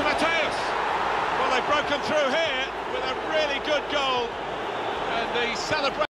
to Mateus. Well, they've broken through here with a really good goal. And the celebration.